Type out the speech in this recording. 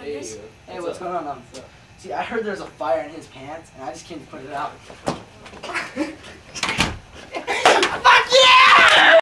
Hey, Hey, what's going on? See, I heard there's a fire in his pants, and I just came to put it out.